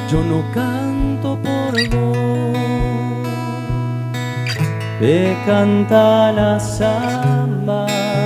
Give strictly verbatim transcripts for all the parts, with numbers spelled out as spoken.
Yo no canto por vos, te canta la samba.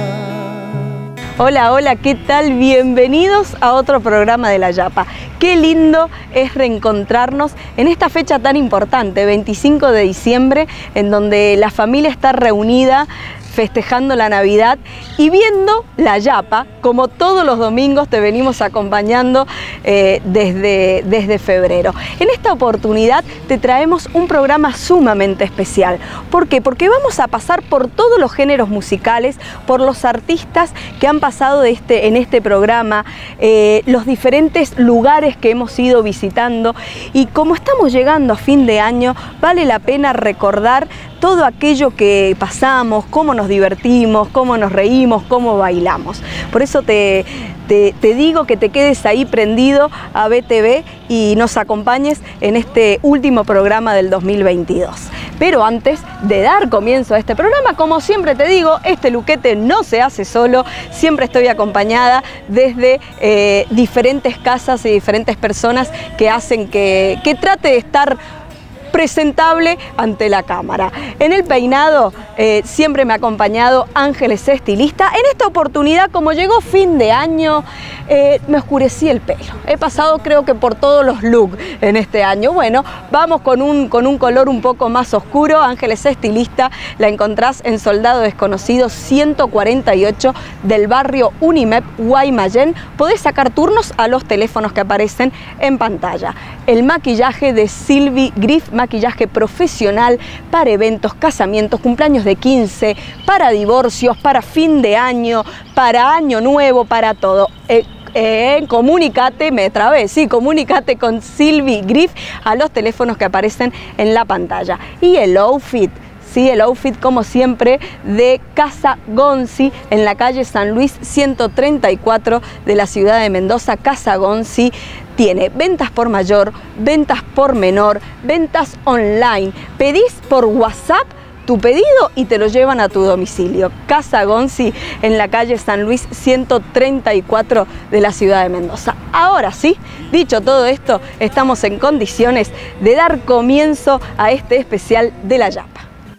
Hola, hola, ¿qué tal? Bienvenidos a otro programa de La Yapa. Qué lindo es reencontrarnos en esta fecha tan importante, veinticinco de diciembre, en donde la familia está reunida festejando la Navidad y viendo La Yapa, como todos los domingos te venimos acompañando eh, desde, desde febrero. En esta oportunidad te traemos un programa sumamente especial. ¿Por qué? Porque vamos a pasar por todos los géneros musicales, por los artistas que han pasado de este, en este programa, eh, los diferentes lugares que hemos ido visitando, y como estamos llegando a fin de año, vale la pena recordar todo aquello que pasamos, cómo nos divertimos, cómo nos reímos, cómo bailamos. Por eso te, te, te digo que te quedes ahí prendido a B T V y nos acompañes en este último programa del dos mil veintidós. Pero antes de dar comienzo a este programa, como siempre te digo, este luquete no se hace solo, siempre estoy acompañada desde eh, diferentes casas y diferentes personas que hacen que, que trate de estar presentable ante la cámara. En el peinado eh, siempre me ha acompañado Ángeles Estilista. En esta oportunidad, como llegó fin de año, eh, me oscurecí el pelo. He pasado creo que por todos los looks en este año. Bueno, vamos con un, con un color un poco más oscuro. Ángeles Estilista la encontrás en Soldado Desconocido ciento cuarenta y ocho del barrio Unimep, Guaymallén. Podés sacar turnos a los teléfonos que aparecen en pantalla. El maquillaje de Sylvie Griff, maquillaje profesional para eventos, casamientos, cumpleaños de quince, para divorcios, para fin de año, para año nuevo, para todo. Eh, Eh, comunícate, me trabé, sí, comunícate con Sylvie Griff a los teléfonos que aparecen en la pantalla. Y el outfit, sí, el outfit como siempre de Casa Gonzi en la calle San Luis ciento treinta y cuatro de la ciudad de Mendoza. Casa Gonzi tiene ventas por mayor, ventas por menor, ventas online. Pedís por WhatsApp tu pedido y te lo llevan a tu domicilio. Casa Gonzi en la calle San Luis ciento treinta y cuatro de la ciudad de Mendoza. Ahora sí, dicho todo esto, estamos en condiciones de dar comienzo a este especial de La Yapa.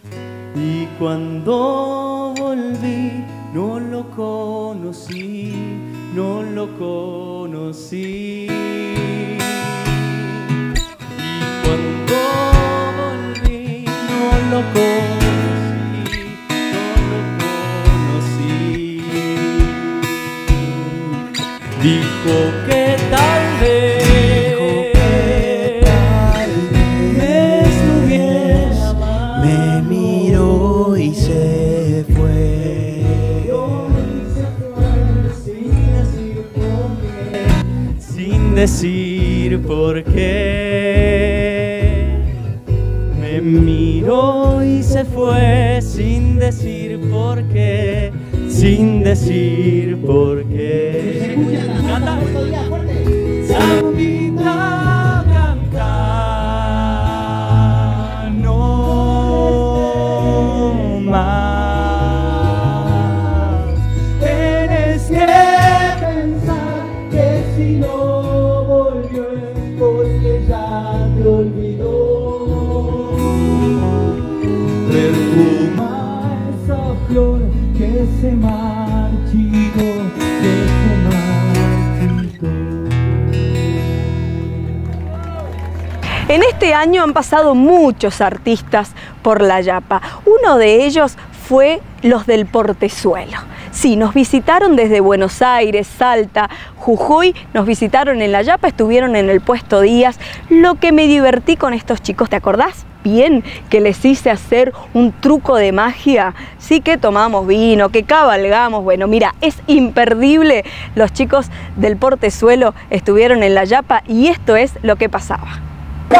Y cuando volví, no lo conocí, no lo conocí. Y cuando volví, no lo conocí, no lo conocí. Dijo que tal vez me estuviera mal. Me miró y se fue, sin decir por qué. Me miró y se fue sin decir por qué, sin decir por qué. Canta. Sambita canta, no más. Tienes que pensar que si no volvió es porque ya te olvidó. Perfuma esa flor que se marchitó, que se marchitó. En este año han pasado muchos artistas por La Yapa. Uno de ellos fue los del Portezuelo. Sí, nos visitaron desde Buenos Aires, Salta, Jujuy, nos visitaron en La Yapa, estuvieron en el Puesto Díaz. Lo que me divertí con estos chicos, ¿te acordás? Bien, que les hice hacer un truco de magia, sí, que tomamos vino, que cabalgamos. Bueno, mira, es imperdible. Los chicos del Portezuelo estuvieron en La Yapa y esto es lo que pasaba. ¡Qué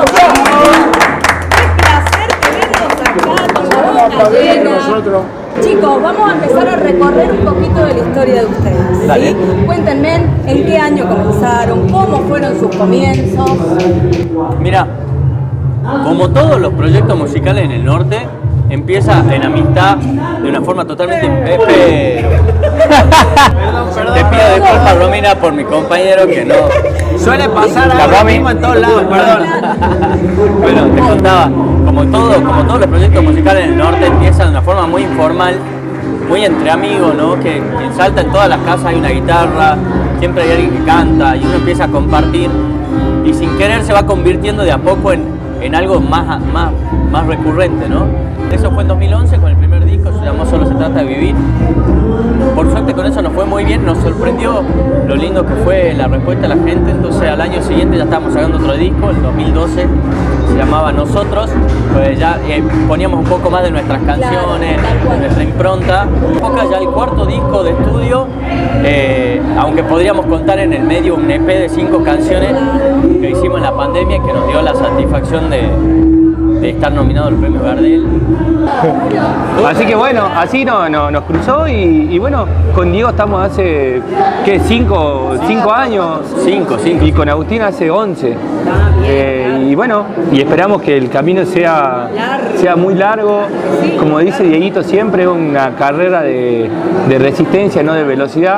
placer tenerlos acá con la boca llena! Chicos, vamos a empezar a recorrer un poquito de la historia de ustedes. Dale. ¿Sí? Cuéntenme en qué año comenzaron, cómo fueron sus comienzos. Mira, como todos los proyectos musicales en el norte, empieza en amistad de una forma totalmente... Eh, pero... perdón, perdón. Te pido disculpas, Romina, por mi compañero que no... Suele pasar ahora mismo en todos lados, perdón. Bueno, te contaba, como, todo, como todos los proyectos musicales en el norte empiezan de una forma muy informal, muy entre amigos, ¿no? Que, que salta en todas las casas, hay una guitarra, siempre hay alguien que canta y uno empieza a compartir y sin querer se va convirtiendo de a poco en, en algo más, más, más recurrente, ¿no? Eso fue en dos mil once con el primer disco, se llamó Solo se trata de vivir. Por suerte con eso nos fue muy bien, nos sorprendió lo lindo que fue la respuesta de la gente, entonces al año siguiente ya estábamos sacando otro disco, en dos mil doce se llamaba Nosotros, pues ya eh, poníamos un poco más de nuestras canciones, de nuestra impronta, un poco ya el cuarto disco de estudio, eh, aunque podríamos contar en el medio un E P de cinco canciones que hicimos en la pandemia que nos dio la satisfacción de, de estar nominado al premio Gardel. Así que bueno, así no, no, nos cruzó y, y bueno, con Diego estamos hace, ¿qué? Cinco, cinco años. Cinco, cinco. Y con Agustín hace once. Eh, y bueno, y esperamos que el camino sea, sea muy largo. Como dice Dieguito siempre, es una carrera de, de resistencia, no de velocidad.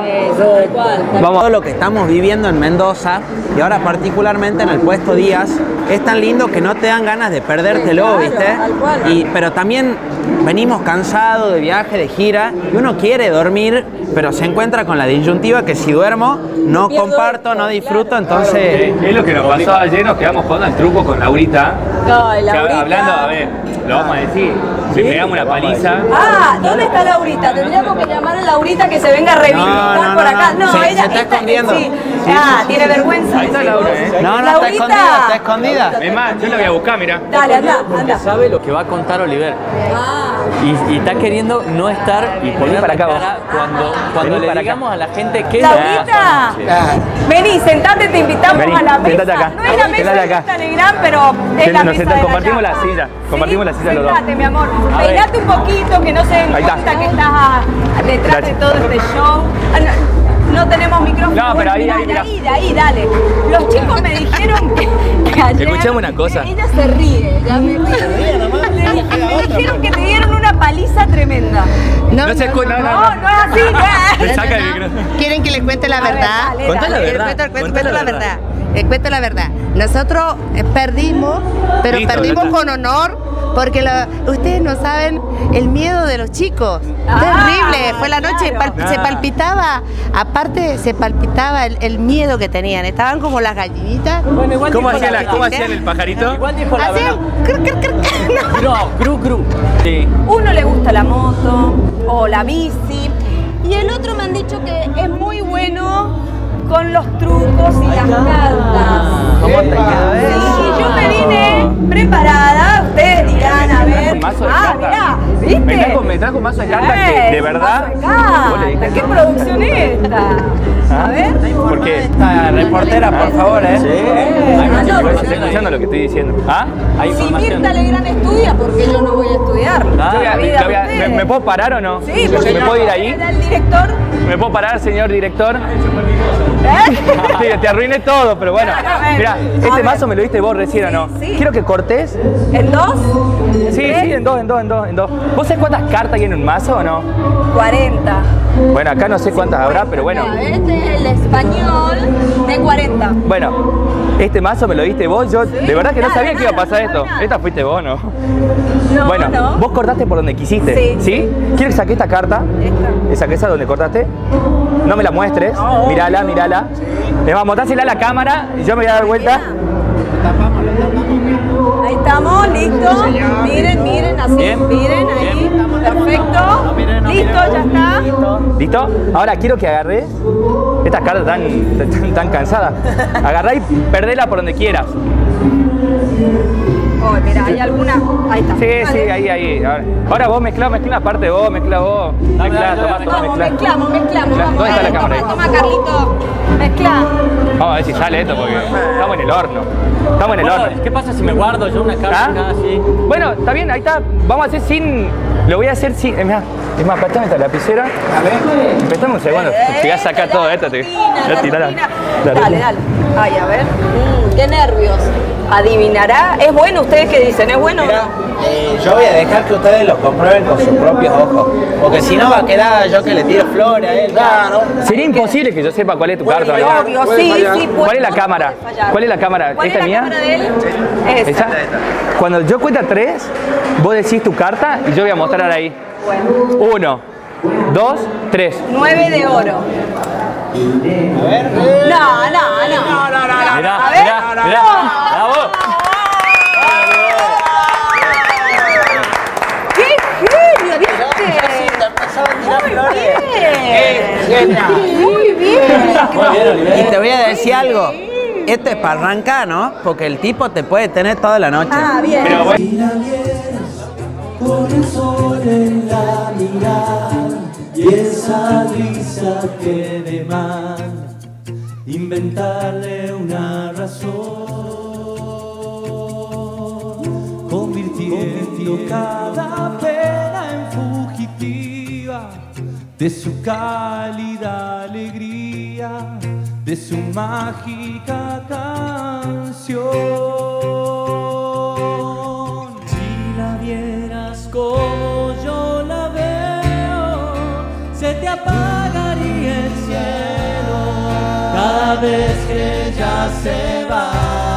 Vamos. Todo lo que estamos viviendo en Mendoza y ahora particularmente en el Puesto Díaz es tan lindo que no te dan ganas de perdértelo, ¿viste? Y, pero también venimos cansados de viaje, de gira y uno quiere dormir, pero se encuentra con la disyuntiva que si duermo no comparto, no disfruto, entonces... Es lo que nos pasó ayer, nos quedamos jugando al truco con Laurita. No, Laurita. Hablando, a ver, lo vamos a decir, le pegamos una paliza. Ah, ¿dónde está Laurita? Tendríamos que llamar a Laurita que se venga a reivindicar No, no, por no, acá. no. No, Sí, ella se está escondiendo. Sí. Ah, tiene vergüenza. Ahí está Laura, ¿eh? No, no, está Laurita. escondida, está escondida. Es más, yo la voy a buscar, mira. Dale, anda, Porque anda. sabe lo que va a contar Oliver. Ah. Y, y está queriendo no estar y poner para la acá, cara cuando, cuando Vení le para acá. digamos a la gente que es lo que Laurita, pasa. vení, sentate, te invitamos Vení, a la mesa. sentate acá. No es la mesa Sentate de acá. Telegram, pero es la Nos mesa sentamos, de compartimos la Yapa. silla, compartimos la silla los dos. Sentate, mi amor. A ver. Peinate un poquito, que no se den Ahí está. cuenta que estás ah, detrás Gracias. de todo este show. Ah, no, no tenemos micrófono. No, pero ahí, Mirá, ahí, de mirá. ahí, de ahí, dale. Los chicos me dijeron que, que ayer... Escuchame una cosa. Ella se ríe, ya me ríe. Me dijeron que te dieron una paliza tremenda. No se escucha, no, No, no es así. Le ¿eh? saca el micrófono. ¿Quieren que les cuente la A ver, verdad? dale, Contá la dale. verdad. Les cuento, cuento- Contá cuento la la verdad. verdad. Les cuento la verdad. Nosotros eh, perdimos, pero Listo, perdimos ya está. con honor porque lo- ustedes no saben el miedo de los chicos. Ah, Terrible. Fue la noche, claro. pal- se Ah. palpitaba, aparte se palpitaba el, el miedo que tenían. Estaban como las gallinitas. Bueno, igual ¿Cómo dijo hacía la la, ¿Cómo verdad. hacían el pajarito? Igual dijo la Hacían verdad. cr, cr, cr. No, cru, cru. Sí. Uno le gusta la moto o la bici y el otro me han dicho que es muy bueno con los trucos y las cartas. ¿Cómo te quedó Sí, yo me vine preparada, ustedes dirán, a ver. Un mazo de Ah, cartas. mirá, ¿viste? Me trajo, me trajo un mazo de cartas Eh, que de verdad. un mazo vos le de dijiste, cartas. ¿Qué ¿no? producción es esta? A ver. Porque Esta reportera, por favor, ¿eh? Sí. Eh, Hay más no, estoy información. escuchando lo que estoy diciendo. ¿Ah? Hay Si información. Mirta Legrand estudia, ¿por qué yo no voy a estudiar? Ah, Yo voy a- La me, vida la voy a- de me- ustedes. ¿me puedo parar o no? Sí, porque ¿Me no, puedo ir ahí? era el director. ¿Me puedo parar, señor director? ¿Eh? Sí, te arruiné todo, pero bueno. No, no, a ver. Mira, A este ver. mazo me lo diste vos recién, ¿o no? Sí. Quiero que cortes. ¿En dos? ¿En Sí, tres? sí, en dos, en dos, en dos, en dos. ¿Vos sabés cuántas cartas hay en un mazo o no? cuarenta. Bueno, acá no sé cuántas habrá, pero bueno. Mira, este es el español de cuarenta. Bueno, este mazo me lo diste vos, yo de verdad que no nada, sabía que iba a nada, pasar no esto. nada. Esta fuiste vos, ¿no? No, Bueno, no. vos cortaste por donde quisiste, Sí. ¿sí? Quiero que saque esta carta. Esta. Esa que esa donde cortaste. No me la muestres. Mírala, mírala. Es más, mostrásela a la cámara y yo me voy a dar vuelta. Ahí estamos, listo. Miren, miren, así, Bien. miren ahí. Perfecto. Listo, ya está. ¿Listo? Ahora quiero que agarres estas cartas tan, tan, tan cansadas. Agarrá y perdela por donde quieras. Oh, mira, hay alguna. Ahí está. Sí, sí, Vale. ahí, ahí. Ahora, ahora vos mezclá, mezclá una parte de vos, mezclá vos. Mezclá, dale, tomá, dale, tomá, Vamos, mezclá. mezclamos, mezclamos. Mezclá. Vamos, ¿Dónde está la toma, cámara ahí? toma, Carlito. Mezcla. Vamos a ver si sale esto porque estamos en el horno. Estamos en el horno. ¿Qué pasa si me guardo yo una carta ¿Ah? acá así? Bueno, está bien, ahí está. Vamos a hacer sin. Lo voy a hacer sin. Es más, es más, prestame esta lapicera. A ver. Prestame un segundo. Te voy a sacar Eh, todo la esto. Te rutina, voy a la tirar la- rutina. la Dale, rutina. dale. Ay, a ver. Mm, qué nervios. ¿Adivinará? ¿Es bueno? ¿Ustedes qué dicen? ¿Es bueno Mira, o no? eh, yo voy a dejar que ustedes lo comprueben con sus propios ojos. Porque si no va a quedar yo que le tiro flores a él. Claro. Sería imposible que yo sepa cuál es tu Puede carta. fallar. Obvio, puede sí, fallar. sí. ¿Cuál es la no cámara? puede fallar. ¿Cuál es la cámara? ¿Cuál ¿Esta es es la mía? cámara de él? Esa. ¿Esa? Cuando yo cuenta tres, vos decís tu carta y yo voy a mostrar ahí. Bueno. Uno, dos, tres. Nueve de oro. A ver. No, no, no. No, no, no, no. Mirá, A ver. mirá, mirá. ¡Bravo! ¡Qué genio! ¿Viste? Muy bien. Muy bien. Y te voy a decir algo. Esto es para arrancar, ¿no? Porque el tipo te puede tener toda la noche. Ah, bien. Pero bueno. Si la vieras con el sol en la mirada y esa risa que demanda inventarle una razón, convirtiendo cada pena en fugitiva de su cálida alegría, de su mágica canción. Si la vieras como yo la veo, se te apagaría el cielo cada vez que ella se va.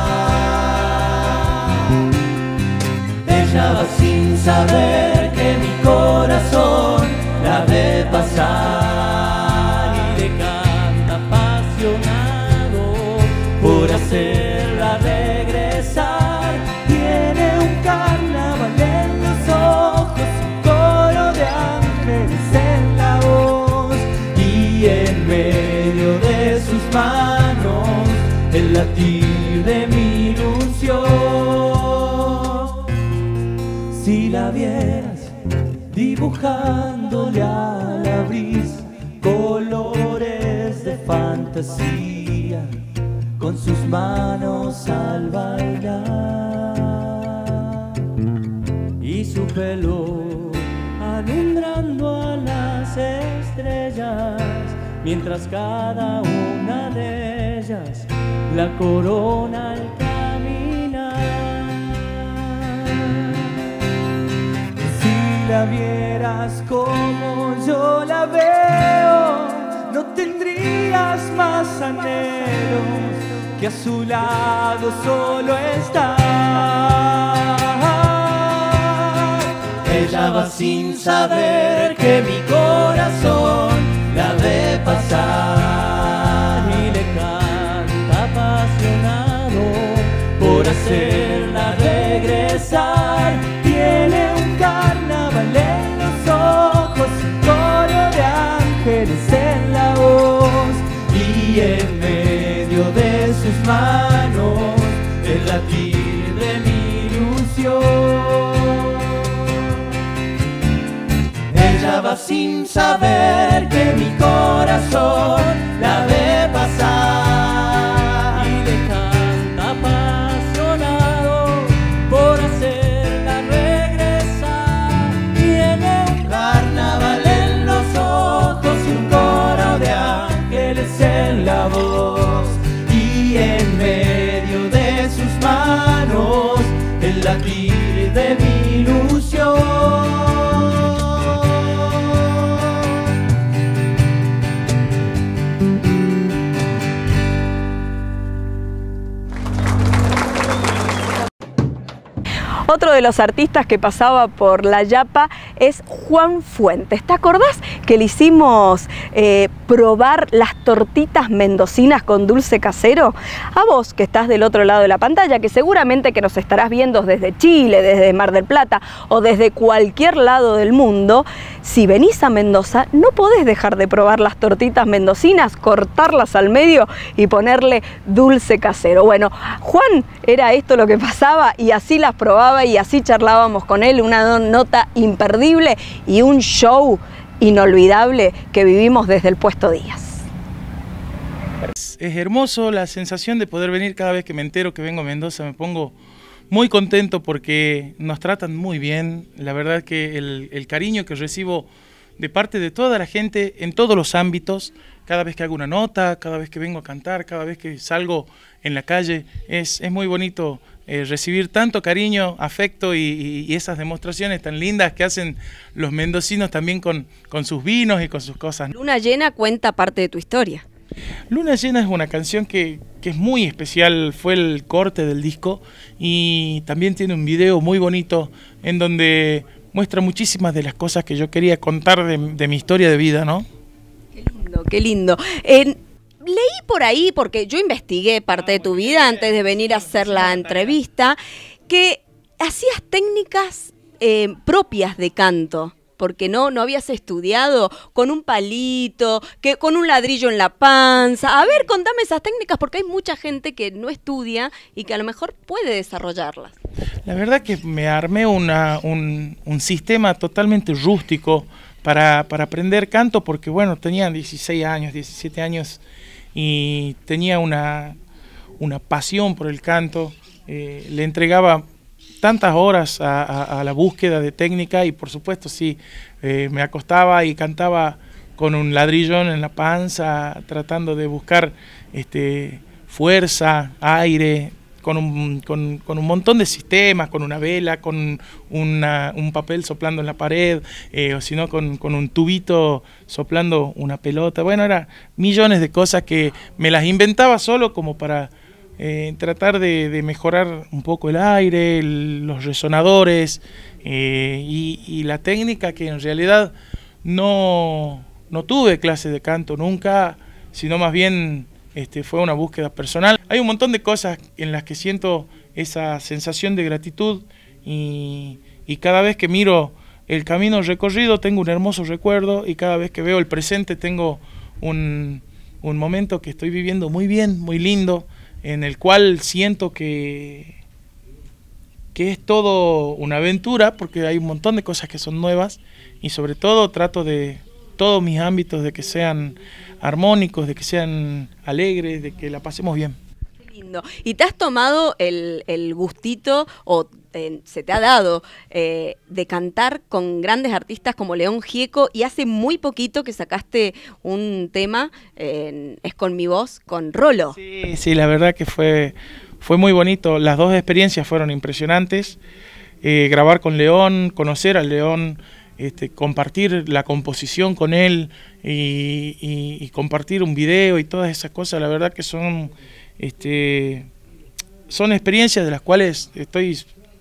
Ella va sin saber que mi corazón la ve pasar y le canta apasionado por hacerla regresar. Tiene un carnaval en los ojos, un coro de ángeles en la voz y en medio de sus manos el latir de mi ilusión. Si la vieras dibujándole a la brisa colores de fantasía con sus manos al bailar y su pelo alumbrando a las estrellas mientras cada una de ellas la corona al caminar. Si la vieras como yo la veo, no tendrías más anhelos que a su lado solo estar. Ella va sin saber que mi corazón la ve pasar y le canta apasionado por hacerla regresar. Tiene un carnaval en los ojos, un coro de ángeles en la voz y en medio de sus manos el latir de mi ilusión. Ella va sin saber que mi corazón la ve pasar y le canta apasionado por hacerla regresar. Tiene un carnaval en los ojos y un coro de ángeles en la voz y en medio de sus manos el latir de mi ilusión. Otro de los artistas que pasaba por La Yapa es Juan Fuentes. ¿Te acordás que le hicimos eh, probar las tortitas mendocinas con dulce casero? A vos que estás del otro lado de la pantalla, que seguramente que nos estarás viendo desde Chile, desde Mar del Plata o desde cualquier lado del mundo, si venís a Mendoza no podés dejar de probar las tortitas mendocinas, cortarlas al medio y ponerle dulce casero. Bueno, Juan era esto lo que pasaba y así las probaba y así charlábamos con él, una nota imperdible y un show inolvidable que vivimos desde el Puesto Díaz. Es hermoso la sensación de poder venir cada vez que me entero que vengo a Mendoza, me pongo muy contento porque nos tratan muy bien. La verdad que el, el cariño que recibo de parte de toda la gente en todos los ámbitos, cada vez que hago una nota, cada vez que vengo a cantar, cada vez que salgo en la calle, es, es muy bonito eh, recibir tanto cariño, afecto y, y, y esas demostraciones tan lindas que hacen los mendocinos también con, con sus vinos y con sus cosas. Luna Llena cuenta parte de tu historia. Luna Llena es una canción que, que es muy especial, fue el corte del disco y también tiene un video muy bonito en donde muestra muchísimas de las cosas que yo quería contar de, de mi historia de vida, ¿no? Qué lindo, qué lindo. Eh, leí por ahí, porque yo investigué parte de tu vida antes de venir a hacer la entrevista, que hacías técnicas eh, propias de canto. Porque no, no habías estudiado con un palito, que con un ladrillo en la panza. A ver, contame esas técnicas, porque hay mucha gente que no estudia y que a lo mejor puede desarrollarlas. La verdad que me armé una, un, un sistema totalmente rústico para, para aprender canto, porque bueno, tenía dieciséis años, diecisiete años y tenía una, una pasión por el canto. Eh, le entregaba tantas horas a, a, a la búsqueda de técnica y por supuesto sí, eh, me acostaba y cantaba con un ladrillón en la panza, tratando de buscar este, fuerza, aire, con un, con, con un montón de sistemas, con una vela, con una, un papel soplando en la pared, eh, o si no con, con un tubito soplando una pelota. Bueno, eran millones de cosas que me las inventaba solo como para Eh, tratar de, de mejorar un poco el aire, el, los resonadores eh, y, y la técnica, que en realidad no, no tuve clase de canto nunca, sino más bien este, fue una búsqueda personal. Hay un montón de cosas en las que siento esa sensación de gratitud y, y cada vez que miro el camino recorrido tengo un hermoso recuerdo y cada vez que veo el presente tengo un, un momento que estoy viviendo muy bien, muy lindo, en el cual siento que, que es todo una aventura, porque hay un montón de cosas que son nuevas y sobre todo trato de todos mis ámbitos de que sean armónicos, de que sean alegres, de que la pasemos bien. Qué lindo. ¿Y te has tomado el, el gustito o te, se te ha dado eh, de cantar con grandes artistas como León Gieco, y hace muy poquito que sacaste un tema, eh, Es con mi voz, con Rolo? Sí, sí, la verdad que fue, fue muy bonito. Las dos experiencias fueron impresionantes. Eh, grabar con León, conocer al León, este, compartir la composición con él y, y, y compartir un video y todas esas cosas, la verdad que son, este, son experiencias de las cuales estoy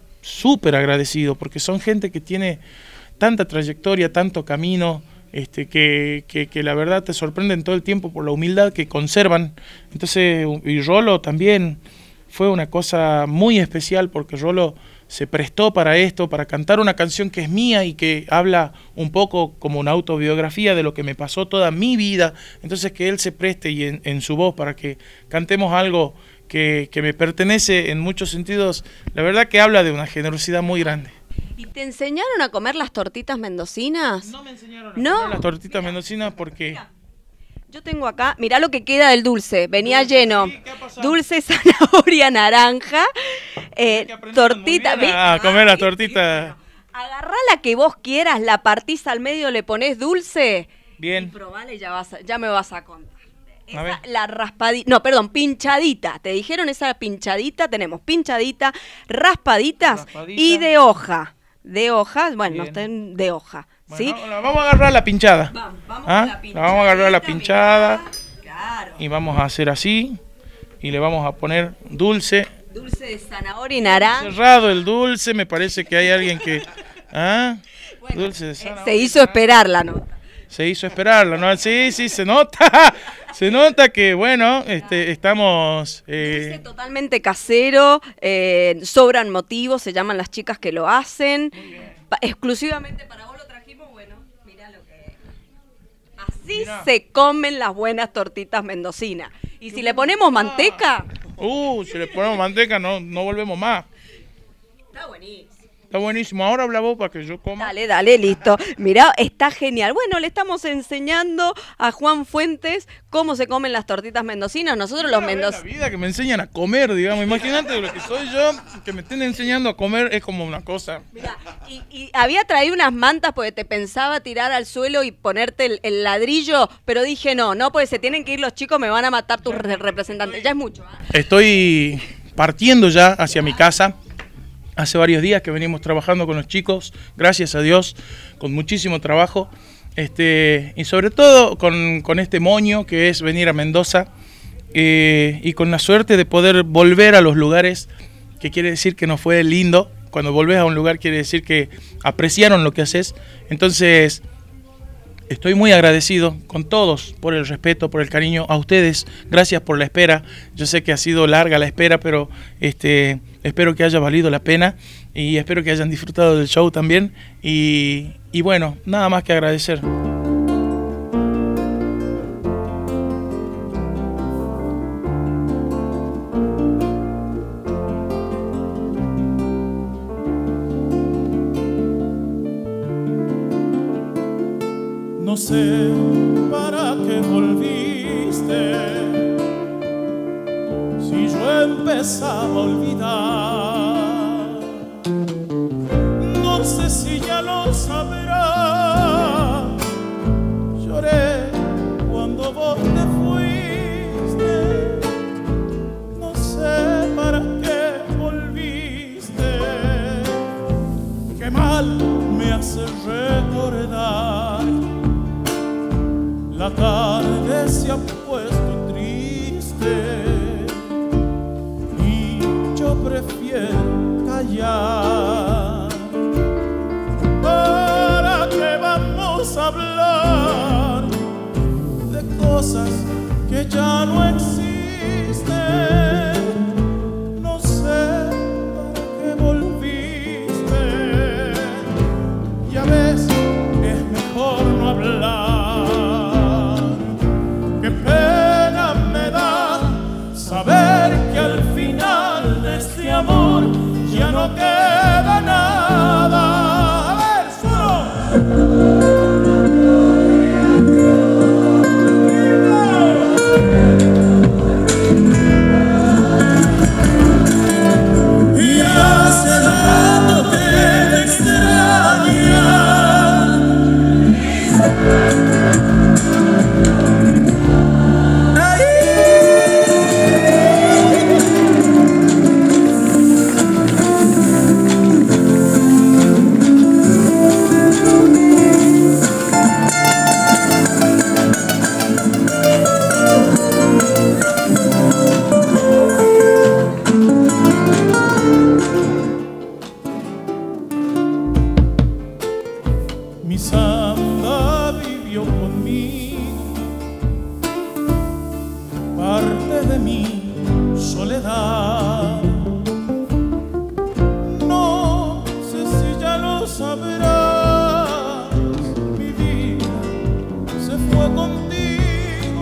súper agradecido, porque son gente que tiene tanta trayectoria, tanto camino, este, que, que, que la verdad te sorprenden todo el tiempo por la humildad que conservan. Entonces, y Rolo también fue una cosa muy especial, porque Rolo se prestó para esto, para cantar una canción que es mía y que habla un poco como una autobiografía de lo que me pasó toda mi vida. Entonces que él se preste y en, en su voz para que cantemos algo que, que me pertenece en muchos sentidos, la verdad que habla de una generosidad muy grande. ¿Y te enseñaron a comer las tortitas mendocinas? No me enseñaron a ¿No? comer las tortitas mendocinas porque... Mira, yo tengo acá, mirá lo que queda del dulce, venía Dulce, lleno, sí, ¿qué ha pasado? dulce, zanahoria, naranja, eh, tortita, muy bien a ¿ves? comer las Ay, tortitas. agarrá la que vos quieras, la partís al medio, le ponés dulce Bien. y probala y ya, vas a- ya me vas a contar. A ver. Esa, la raspadita, no, perdón, pinchadita. Te dijeron esa pinchadita, tenemos pinchadita, raspaditas Raspadita. y de hoja. De hojas, bueno, no Bien. estén de hoja, ¿sí? Bueno, la vamos a agarrar la pinchada. Vamos, vamos ¿Ah? con la La pinchadita. vamos a agarrar la pinchada mirá. Claro. y vamos a hacer así y le vamos a poner dulce. Dulce de zanahoria y naranja. Cerrado el dulce, me parece que hay alguien que... ¿Ah? Bueno, Dulce de eh, zanahoria. se hizo esperar la nota. Se hizo esperarlo, ¿no? Sí, sí, se nota. Se nota que, bueno, este, estamos... Dulce Eh, totalmente casero, eh, sobran motivos, se llaman las chicas que lo hacen. Pa- exclusivamente para vos lo trajimos, bueno, mirá lo que... Así Mirá. se comen las buenas tortitas mendocinas. Y si le ponemos manteca, uh, si le ponemos manteca no, no volvemos más. está buenísimo. Está buenísimo. Ahora habla vos para que yo coma. Dale, dale, listo. Mirá, está genial. Bueno, le estamos enseñando a Juan Fuentes cómo se comen las tortitas mendocinas. Nosotros los Mira, ve la mendocinos... vida que me enseñan a comer, digamos. Imagínate lo que soy yo, que me estén enseñando a comer es como una cosa. Mirá, y, y había traído unas mantas porque te pensaba tirar al suelo y ponerte el, el ladrillo, pero dije no, no, porque se tienen que ir los chicos, me van a matar tus re- representantes. Ya es mucho. ¿Ah? Estoy partiendo ya hacia mi casa. Hace varios días que venimos trabajando con los chicos, gracias a Dios, con muchísimo trabajo. Este, y sobre todo con, con este moño que es venir a Mendoza eh, y con la suerte de poder volver a los lugares, que quiere decir que nos fue lindo. Cuando volvés a un lugar quiere decir que apreciaron lo que haces. Entonces estoy muy agradecido con todos por el respeto, por el cariño. A ustedes, gracias por la espera. Yo sé que ha sido larga la espera, pero este, espero que haya valido la pena y espero que hayan disfrutado del show también. Y, y bueno, nada más que agradecer. No sé para qué volviste, si yo empezaba a olvidar. No sé si ya lo sabrás. Lloré cuando vos te fuiste. No sé para qué volviste. Qué mal me hace recordar. La tarde se ha puesto triste y yo prefiero callar. ¿Para qué vamos a hablar de cosas que ya no existen? No sé para qué volviste. Ya ves, es mejor no hablar. Qué pena me da saber que al final de este amor ya no queda nada. A ver, solo. Y hace rato que te extraña. Mi samba vivió conmigo, parte de mi soledad. No sé si ya lo sabrás, mi vida se fue contigo,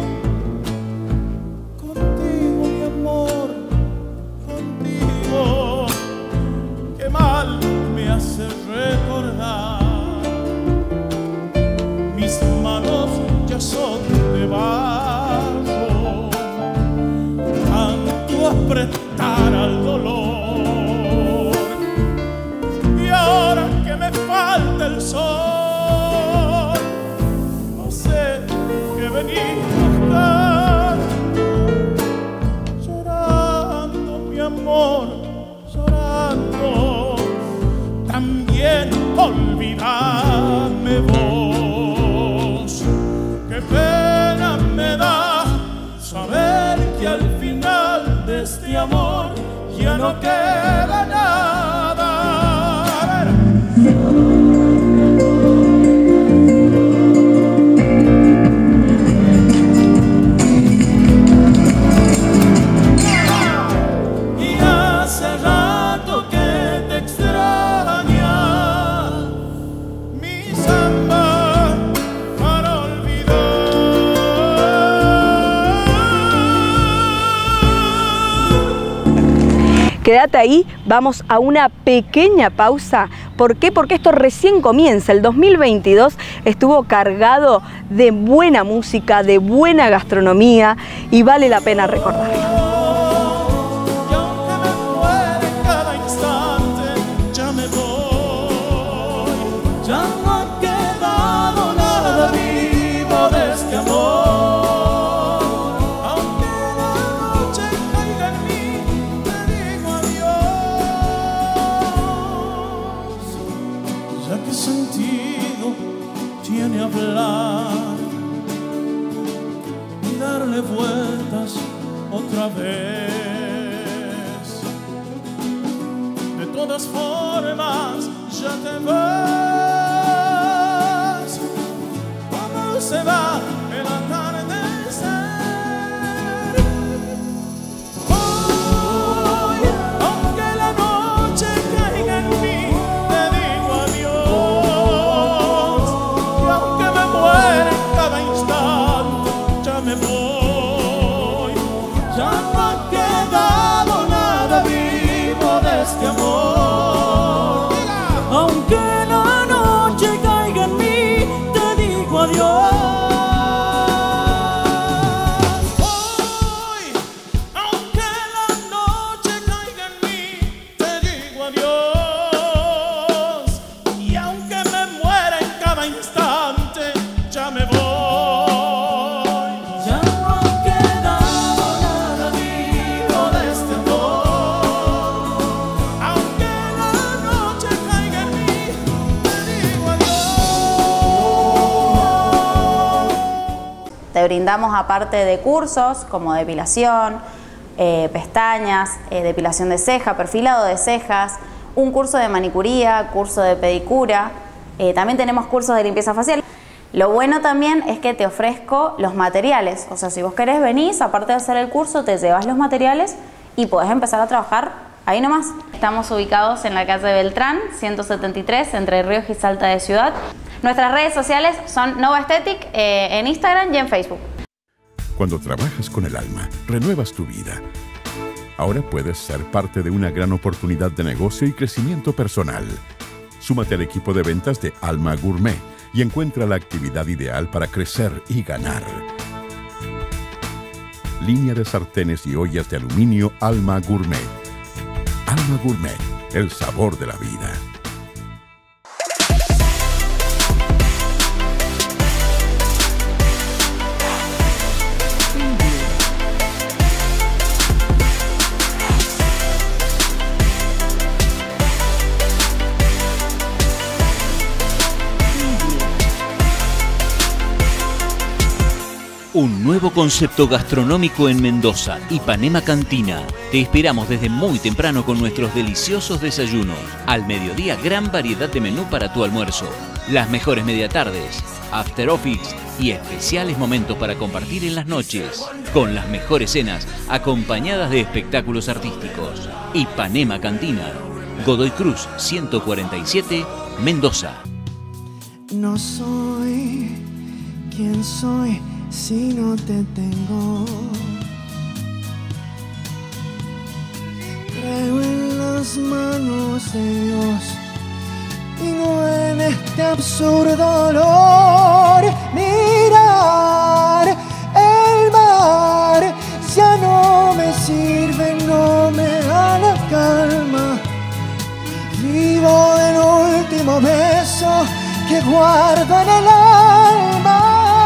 contigo mi amor, contigo. Qué mal me hace recordar. Mis manos ya son de barro, tanto apretar al dolor. Y ahora que me falta el sol, no sé qué venir buscando, llorando mi amor, llorando. También olvidarme vos. Qué pena me da saber que al final de este amor ya no queda nada. A ver. Y hace rato que te extraña mi samba. Quédate ahí, vamos a una pequeña pausa. ¿Por qué? Porque esto recién comienza. El dos mil veintidós estuvo cargado de buena música, de buena gastronomía y vale la pena recordarlo. Aunque la noche caiga en mí, te otra vez. De todas formas ya te vas, como se va el atardecer. Hoy, aunque la noche caiga en mí, te digo adiós, y aunque me muera en cada instante, ya me voy. Ya no ha quedado nada vivo de este amor. Aunque la noche caiga en mí, te digo adiós. Hoy, aunque la noche caiga en mí, te digo adiós. Y aunque me muera en cada instante, ya me voy. Ya no ha quedado nada vivo de este amor. Aunque la noche caiga en mí, te digo adiós. Te brindamos, aparte de cursos como depilación, eh, pestañas, eh, depilación de ceja, perfilado de cejas, un curso de manicuría, curso de pedicura, eh, también tenemos cursos de limpieza facial. Lo bueno también es que te ofrezco los materiales, o sea, si vos querés venís, aparte de hacer el curso, te llevas los materiales y podés empezar a trabajar ahí nomás. Estamos ubicados en la calle Beltrán, ciento setenta y tres, entre Ríos y Salta de Ciudad. Nuestras redes sociales son Nova Aesthetic eh, en Instagram y en Facebook. Cuando trabajas con el alma, renuevas tu vida. Ahora puedes ser parte de una gran oportunidad de negocio y crecimiento personal. Súmate al equipo de ventas de Alma Gourmet y encuentra la actividad ideal para crecer y ganar. Línea de sartenes y ollas de aluminio Alma Gourmet. Alma Gourmet, el sabor de la vida. Un nuevo concepto gastronómico en Mendoza, Ipanema Cantina. Te esperamos desde muy temprano con nuestros deliciosos desayunos. Al mediodía, gran variedad de menú para tu almuerzo. Las mejores mediatardes, after office y especiales momentos para compartir en las noches. Con las mejores cenas, acompañadas de espectáculos artísticos. Ipanema Cantina. Godoy Cruz, ciento cuarenta y siete, Mendoza. No soy quien soy si no te tengo. Creo en las manos de Dios y no en este absurdo dolor. Mirar el mar ya no me sirve, no me da la calma. Vivo del último beso que guardo en el alma.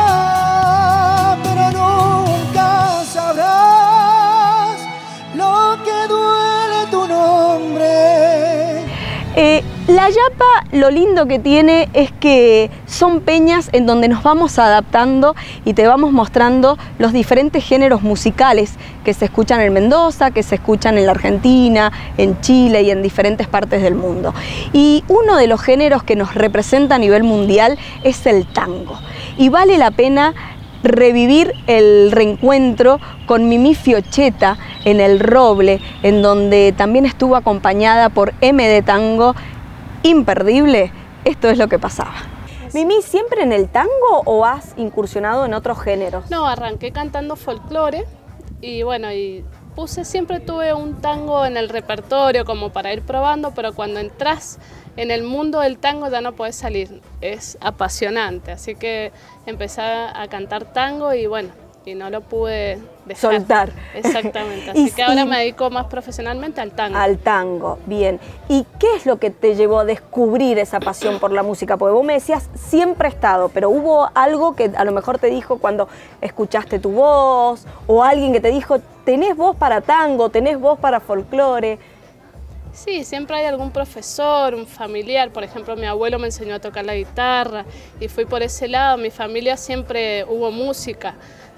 Eh, la Yapa, lo lindo que tiene es que son peñas en donde nos vamos adaptando y te vamos mostrando los diferentes géneros musicales que se escuchan en Mendoza, que se escuchan en la Argentina, en Chile y en diferentes partes del mundo. Y uno de los géneros que nos representa a nivel mundial es el tango. Y vale la pena revivir el reencuentro con Mimí Fiocheta en El Roble, en donde también estuvo acompañada por M de Tango. Imperdible, esto es lo que pasaba. Mimí, ¿siempre en el tango o has incursionado en otros géneros? No, arranqué cantando folclore y bueno, y puse, siempre tuve un tango en el repertorio como para ir probando, pero cuando entras en el mundo del tango ya no puedes salir, es apasionante, así que empecé a cantar tango y bueno, y no lo pude dejar. Soltar. Exactamente, así y, que ahora y, me dedico más profesionalmente al tango. Al tango, bien. ¿Y qué es lo que te llevó a descubrir esa pasión por la música? Porque vos me decías, siempre he estado, pero hubo algo que a lo mejor te dijo cuando escuchaste tu voz, o alguien que te dijo, tenés voz para tango, tenés voz para folclore. Sí, siempre hay algún profesor, un familiar, por ejemplo mi abuelo me enseñó a tocar la guitarra y fui por ese lado, mi familia siempre hubo música,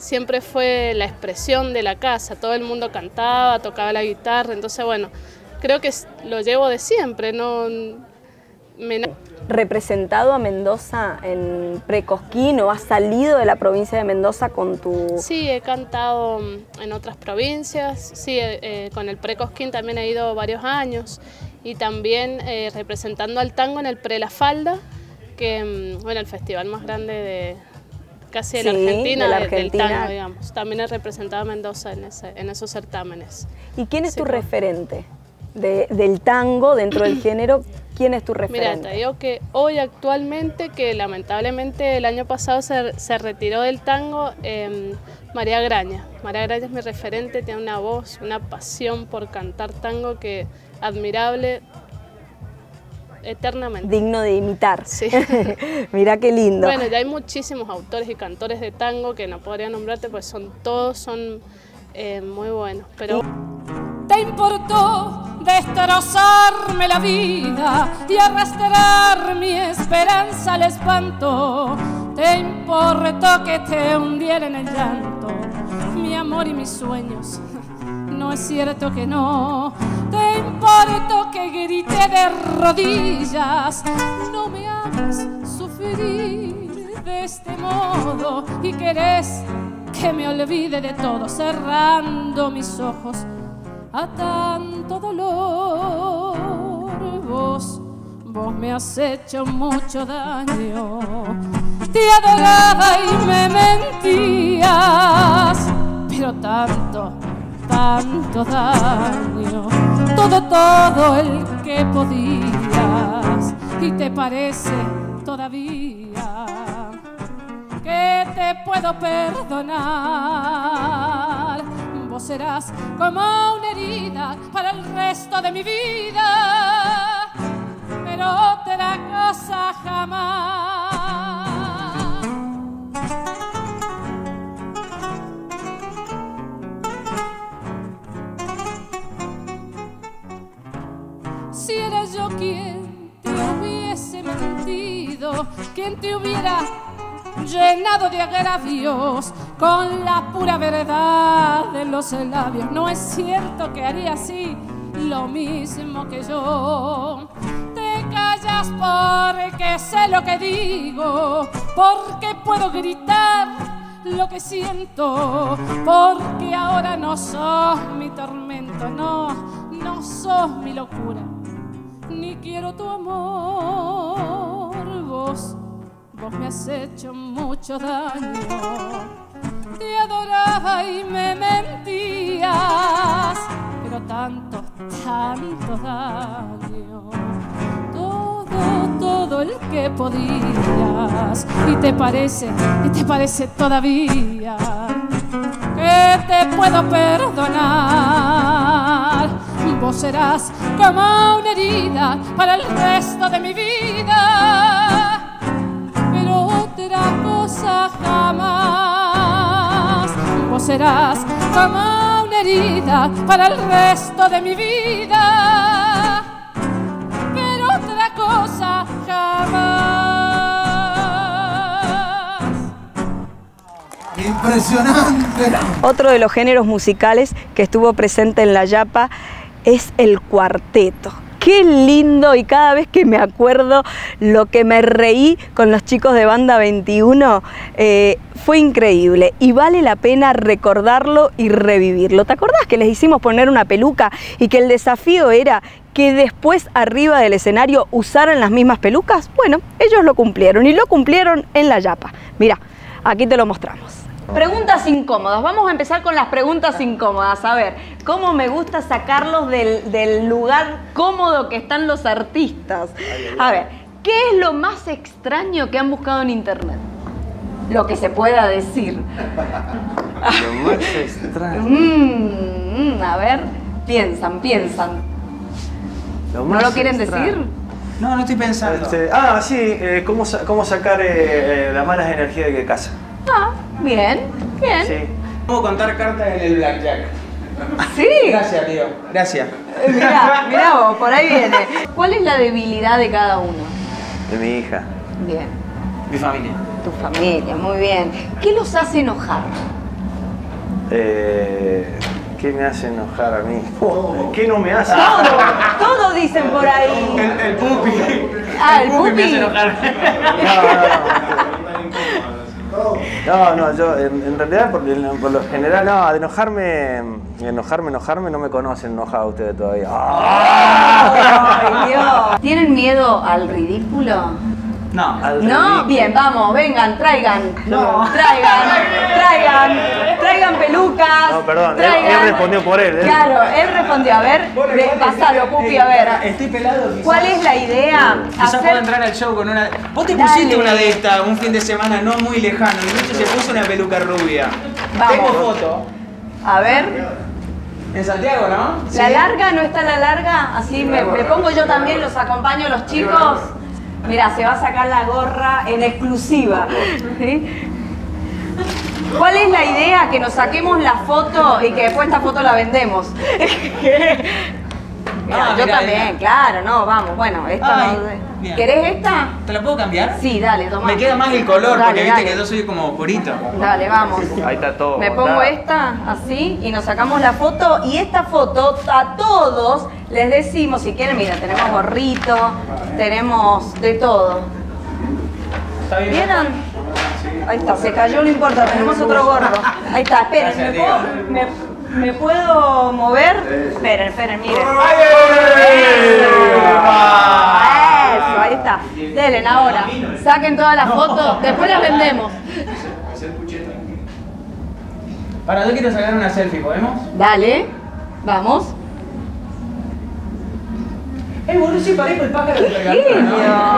siempre fue la expresión de la casa, todo el mundo cantaba, tocaba la guitarra, entonces bueno, creo que lo llevo de siempre, no... Me... ¿Representado a Mendoza en Precosquín o has salido de la provincia de Mendoza con tu...? Sí, he cantado en otras provincias, sí, eh, con el Precosquín también he ido varios años y también eh, representando al tango en el Pre La Falda, que bueno, el festival más grande de casi de la sí, Argentina, de la de, Argentina. del tango, digamos. También he representado a Mendoza en, ese, en esos certámenes. ¿Y quién es sí, tu como... referente de, del tango dentro del género? ¿Quién es tu referente? Mira, te digo que hoy actualmente, que lamentablemente el año pasado se, se retiró del tango, eh, María Graña. María Graña es mi referente, tiene una voz, una pasión por cantar tango que admirable eternamente. Digno de imitar. Sí. Mira qué lindo. Bueno, ya hay muchísimos autores y cantores de tango que no podría nombrarte, pues son todos son eh, muy buenos. Pero te importó destrozarme la vida y arrastrar mi esperanza al espanto. Te importó que te hundiera en el llanto mi amor y mis sueños. No es cierto que no. Te importó que grité de rodillas. No me hagas sufrir de este modo y querés que me olvide de todo, cerrando mis ojos a tanto dolor. Vos, vos me has hecho mucho daño. Te adoraba y me mentías, pero tanto, tanto daño. Todo, todo el que podías. Y te parece todavía que te puedo perdonar. Vos serás como una herida para el resto de mi vida, pero otra cosa jamás. Si era yo quien te hubiese mentido, quien te hubiera llenado de agravios con la pura verdad de los labios, no es cierto que haría así lo mismo que yo. Te callas porque sé lo que digo, porque puedo gritar lo que siento, porque ahora no sos mi tormento, no, no sos mi locura, ni quiero tu amor. Vos Vos me has hecho mucho daño, te adoraba y me mentías, pero tanto, tanto daño. Todo, todo el que podías, y te parece, y te parece todavía que te puedo perdonar. Vos serás como una herida para el resto de mi vida, otra cosa jamás. Vos serás como una herida para el resto de mi vida, pero otra cosa jamás. Impresionante. Otro de los géneros musicales que estuvo presente en La Yapa es el cuarteto. Qué lindo, y cada vez que me acuerdo lo que me reí con los chicos de Banda veintiuno, eh, fue increíble y vale la pena recordarlo y revivirlo. ¿Te acordás que les hicimos poner una peluca y que el desafío era que después arriba del escenario usaran las mismas pelucas? Bueno, ellos lo cumplieron y lo cumplieron en La Yapa. Mira, aquí te lo mostramos. Preguntas incómodas. Vamos a empezar con las preguntas incómodas. A ver, ¿cómo me gusta sacarlos del, del lugar cómodo que están los artistas? A ver, ¿qué es lo más extraño que han buscado en internet? Lo que se pueda decir. Lo más extraño. Mm, a ver, piensan, piensan. Lo ¿No lo quieren extraño. decir? No, no estoy pensando. Este, ah, sí, eh, ¿cómo, cómo sacar eh, las malas energías de casa? Ah, bien, bien. Sí. ¿Cómo contar cartas en el blackjack? ¿Sí? Gracias, tío. Gracias. Mirá, mirá vos, por ahí viene. ¿Cuál es la debilidad de cada uno? De mi hija. Bien. Mi familia. Tu familia, muy bien. ¿Qué los hace enojar? Eh, ¿Qué me hace enojar a mí? ¿Qué no me hace? Todo, todo dicen por ahí. El, el pupi. Ah, el pupi. me hace enojar. No, no, yo en, en realidad por, por lo general, no, de enojarme, enojarme, enojarme, no me conocen enojado ustedes todavía. Ay, Dios. ¿Tienen miedo al ridículo? No. No, bien, vamos, vengan, traigan, no. traigan, traigan, traigan pelucas. No, perdón, traigan. Él, él respondió por él. ¿eh? Claro, él respondió, a ver, ve, pasalo, Pupi, a ver. Estoy pelado. Quizás. ¿Cuál es la idea? Quizás Hacer... puedo entrar al show con una... Vos te Dale. pusiste una de estas un fin de semana no muy lejano y Lucho se puso una peluca rubia. Vamos. Tengo foto. A ver. En Santiago, ¿no? ¿La Sí. larga? ¿No está la larga? Así me, me pongo yo también, los acompaño a los chicos. Mira, se va a sacar la gorra en exclusiva. ¿Sí? ¿Cuál es la idea? Que nos saquemos la foto y que después esta foto la vendemos. Mira, Ah, yo mira, también, mira. claro, no, vamos, bueno, esta Ay, no... bien. ¿Querés esta? ¿Te la puedo cambiar? Sí, dale, toma. Me queda más el color Dale, porque viste dale. que yo soy como purito. Dale, vamos. Ahí está todo. Me pongo está. esta así y nos sacamos la foto y esta foto a todos les decimos, si quieren, mira, tenemos gorrito, tenemos de todo. ¿Vieron? Ahí está, se cayó, no importa, tenemos otro gorro. Ahí está, esperen, ¿me puedo, me, me puedo mover? Esperen, esperen, miren. Eso, ahí está. Delen ahora, saquen todas las fotos, después las vendemos. Para, yo quiero sacar una selfie, ¿podemos? Dale, vamos. Eh, boludo, sí parezco el pájaro de Genio.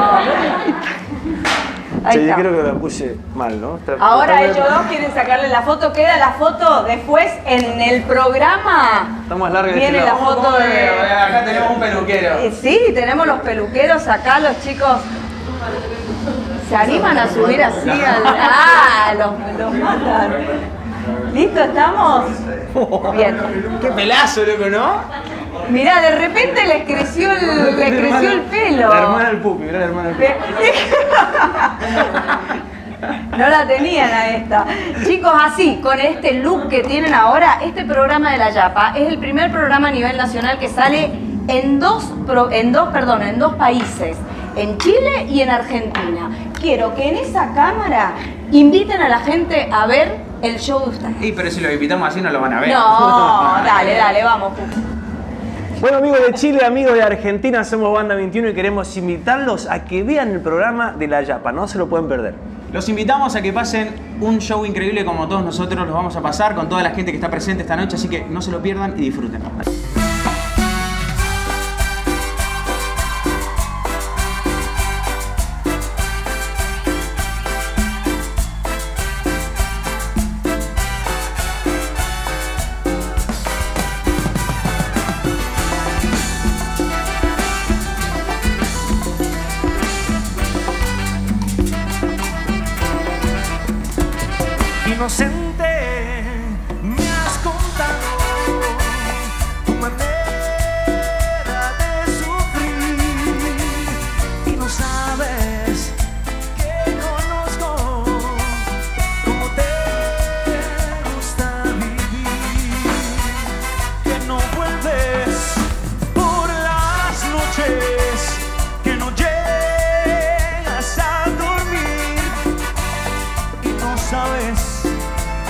Ahí Sí, yo está. creo que la puse mal, ¿no? Está- Ahora está- ellos dos quieren sacarle la foto, queda la foto después en el programa. Está más larga de Viene este la lado. foto de... Acá tenemos un peluquero. Eh, Sí, tenemos los peluqueros acá, los chicos. ¿Se animan a subir así al... Ah, los, los matan. ¿Listo? ¿Estamos? Bien. Qué pelazo, loco, ¿no? Mirá, de repente les creció el, les creció el pelo. La hermana del pupi, mirá la hermana del pupi. No la tenían a esta. Chicos, así, con este look que tienen ahora, este programa de La Yapa es el primer programa a nivel nacional que sale en dos, pro- en dos, perdón, en dos países, en Chile y en Argentina. Quiero que en esa cámara inviten a la gente a ver el show de ustedes. Sí, pero si los invitamos así no lo van a ver. No, dale, dale, vamos. Bueno, amigos de Chile, amigos de Argentina, somos Banda veintiuno y queremos invitarlos a que vean el programa de La Yapa, no se lo pueden perder. Los invitamos a que pasen un show increíble como todos nosotros los vamos a pasar con toda la gente que está presente esta noche, así que no se lo pierdan y disfruten. Inocente, me has contado tu manera de sufrir y no sabes que conozco cómo te gusta vivir, que no vuelves por las noches, que no llegas a dormir y no sabes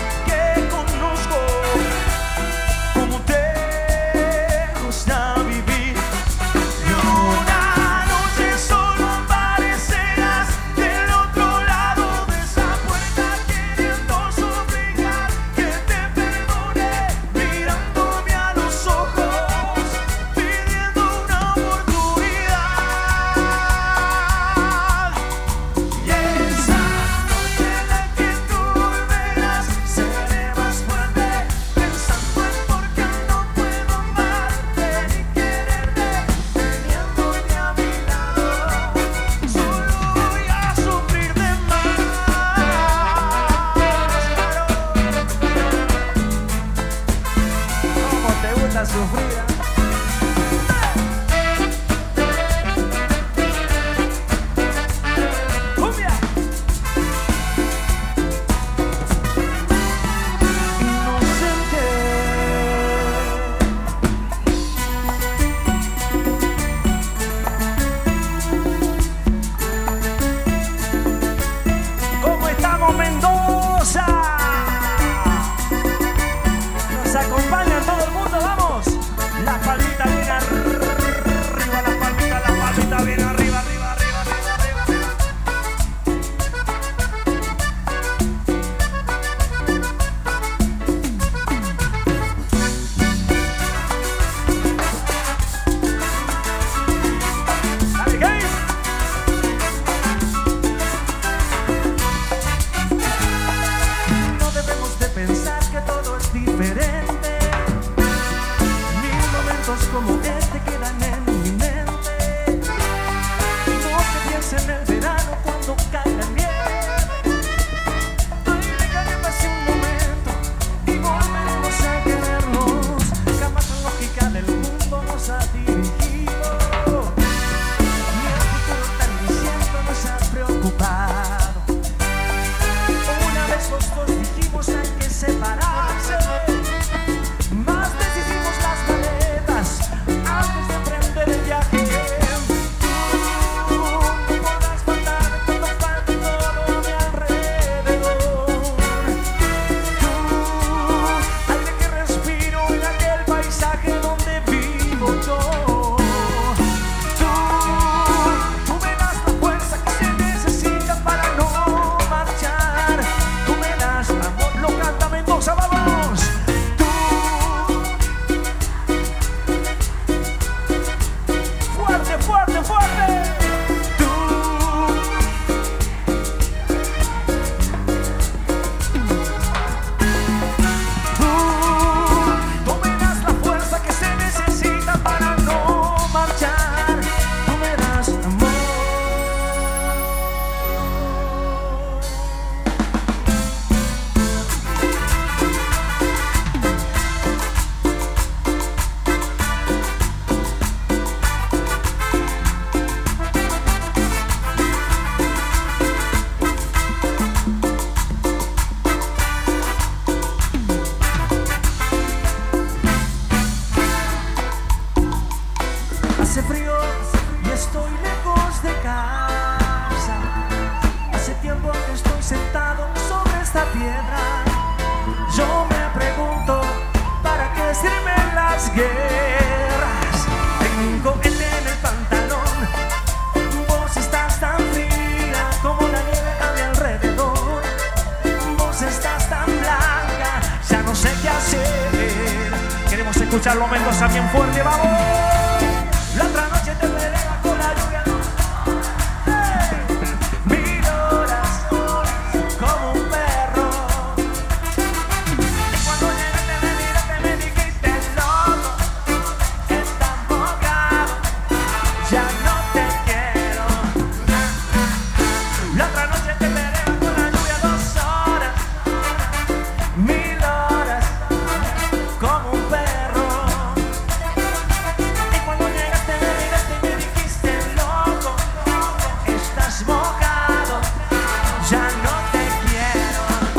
frío y estoy lejos de casa. Hace tiempo que estoy sentado sobre esta piedra. Yo me pregunto, ¿para qué sirven las guerras? Tengo un cohete en el pantalón. Vos estás tan fría como la nieve a mi alrededor. Vos estás tan blanca, ya no sé qué hacer. Queremos escucharlo Mendoza bien fuerte, vamos. La otra noche te veré bajo la lluvia. Mil horas como un perro. Y cuando llegaste me miraste, me dijiste loco, estás mojado, ya no te quiero. La otra noche te veré bajo la lluvia dos horas, mil horas como un perro. Y cuando llegaste me miraste y me dijiste loco, estás mojado, ya no te quiero.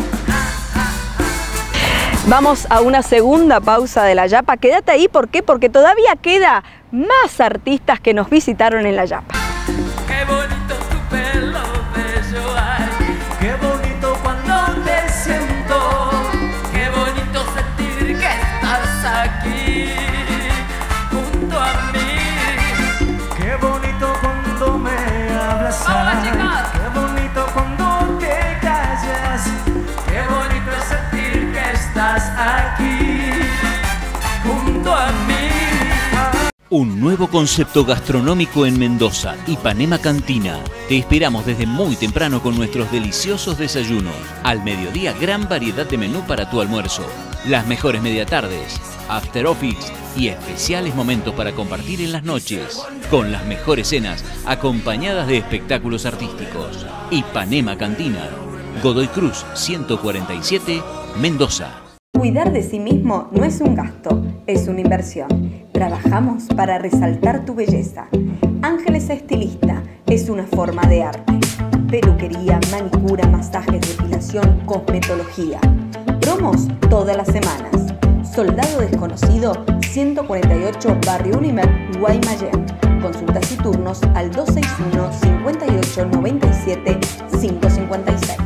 Vamos a una segunda pausa de La Yapa. Quédate ahí, ¿por qué? Porque todavía queda más artistas que nos visitaron en La Yapa. Qué bonito tu pelo bello, ay. Qué bonito cuando te siento. Qué bonito sentir que estás aquí junto a mí. Qué bonito cuando me hablas. Vamos, chicos. Qué bonito cuando te callas. Qué bonito es sentir que estás aquí junto a mí. Un nuevo concepto gastronómico en Mendoza, Ipanema Cantina. Te esperamos desde muy temprano con nuestros deliciosos desayunos. Al mediodía, gran variedad de menú para tu almuerzo. Las mejores mediatardes, after office y especiales momentos para compartir en las noches. Con las mejores cenas, acompañadas de espectáculos artísticos. Ipanema Cantina. Godoy Cruz ciento cuarenta y siete, Mendoza. Cuidar de sí mismo no es un gasto, es una inversión. Trabajamos para resaltar tu belleza. Ángeles Estilista es una forma de arte. Peluquería, manicura, masajes, depilación, cosmetología. Promos todas las semanas. Soldado Desconocido, ciento cuarenta y ocho, Barrio Unimed, Guaymallén. Consultas y turnos al dos seis uno, cinco ocho, nueve siete, cinco cinco seis.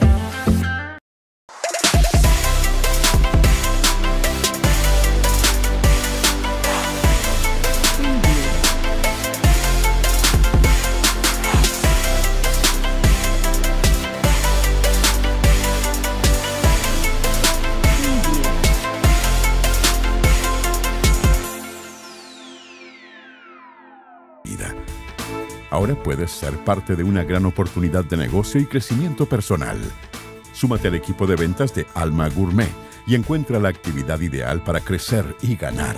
Ahora puedes ser parte de una gran oportunidad de negocio y crecimiento personal. Súmate al equipo de ventas de Alma Gourmet y encuentra la actividad ideal para crecer y ganar.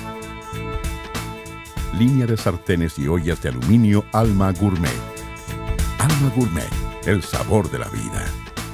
Línea de sartenes y ollas de aluminio Alma Gourmet. Alma Gourmet, el sabor de la vida.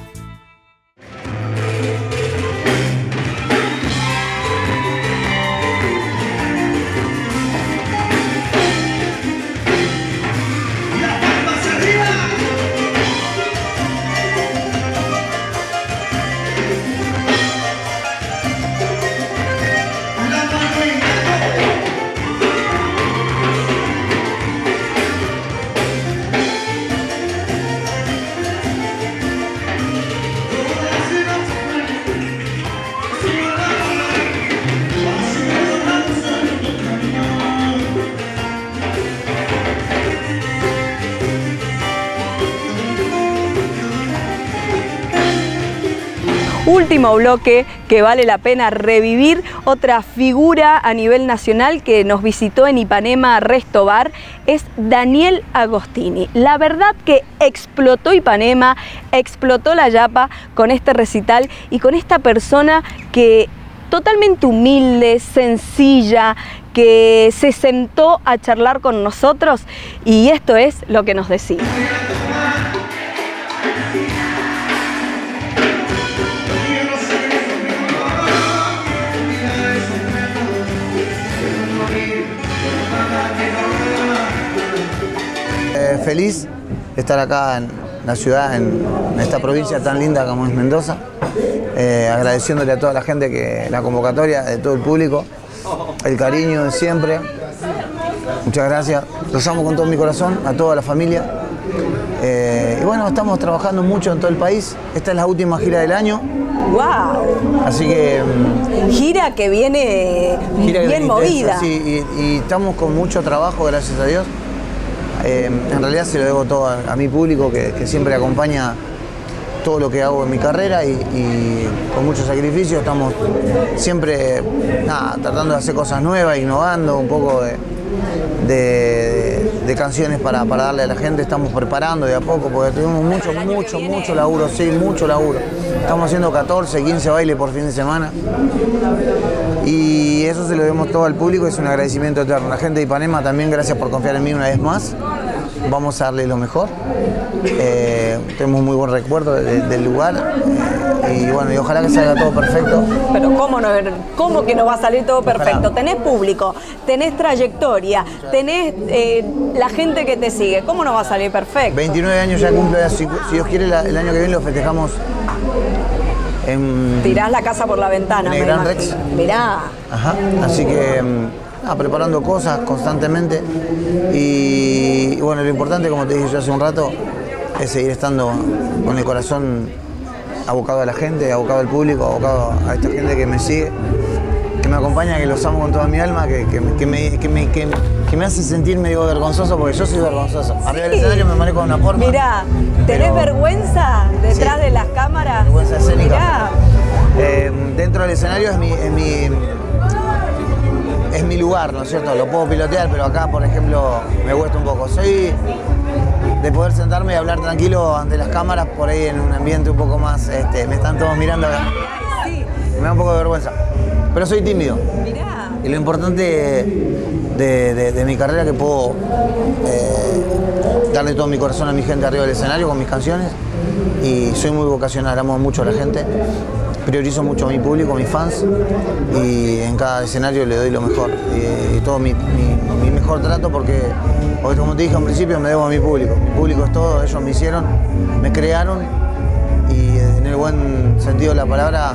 Último bloque que vale la pena revivir, otra figura a nivel nacional que nos visitó en Ipanema Resto Bar es Daniel Agostini. La verdad que explotó Ipanema, explotó La Yapa con este recital y con esta persona que totalmente humilde, sencilla, que se sentó a charlar con nosotros y esto es lo que nos decía. Feliz de estar acá en la ciudad, en esta provincia tan linda como es Mendoza, eh, agradeciéndole a toda la gente que la convocatoria, de todo el público, el cariño de siempre. Muchas gracias. Los amo con todo mi corazón, a toda la familia. Eh, y bueno, estamos trabajando mucho en todo el país. Esta es la última gira del año. ¡Wow! Así que... Gira que viene gira que bien viene movida. intensa, sí, y, y estamos con mucho trabajo, gracias a Dios. Eh, en realidad se lo debo todo a, a mi público que, que siempre acompaña todo lo que hago en mi carrera y, y con mucho sacrificio estamos siempre nada, tratando de hacer cosas nuevas, innovando un poco de, de, de canciones para, para darle a la gente. Estamos preparando de a poco porque tenemos mucho, mucho, mucho laburo, sí, mucho laburo. Estamos haciendo catorce, quince bailes por fin de semana y eso se lo debemos todo al público, es un agradecimiento eterno. La gente de Ipanema también, gracias por confiar en mí una vez más. Vamos a darle lo mejor. Eh, tenemos muy buen recuerdo de, del lugar eh, y bueno, y ojalá que salga todo perfecto. Pero ¿cómo, no, cómo que no va a salir todo perfecto? Ojalá. Tenés público, tenés trayectoria, tenés eh, la gente que te sigue. ¿Cómo no va a salir perfecto? veintinueve años ya cumple, si, si Dios quiere la, el año que viene lo festejamos en... Tirás la casa por la ventana. En el Gran Rex. Mirá. Ajá, así que... Ah, preparando cosas constantemente y, y bueno, lo importante, como te dije yo hace un rato, es seguir estando con el corazón abocado a la gente, abocado al público, abocado a esta gente que me sigue, que me acompaña, que los amo con toda mi alma, que, que, que, me, que, me, que, que me hace sentir medio vergonzoso, porque yo soy vergonzoso. Arriba del escenario me manejo de una forma. Mirá, ¿tenés pero... vergüenza detrás sí, de las cámaras? Vergüenza escénica. Mirá. Eh, dentro del escenario es mi... Es mi Es mi lugar, ¿no es cierto? Lo puedo pilotear, pero acá, por ejemplo, me cuesta un poco. Soy de poder sentarme y hablar tranquilo ante las cámaras, por ahí en un ambiente un poco más... Este, me están todos mirando acá. Sí. Me da un poco de vergüenza. Pero soy tímido. Mirá. Y lo importante de, de, de mi carrera es que puedo eh, darle todo mi corazón a mi gente arriba del escenario con mis canciones. Y soy muy vocacional, amo mucho a la gente. Priorizo mucho a mi público, a mis fans, y en cada escenario le doy lo mejor y, y todo mi, mi, mi mejor trato porque, porque, como te dije al principio, me debo a mi público. Mi público es todo, ellos me hicieron, me crearon y en el buen sentido de la palabra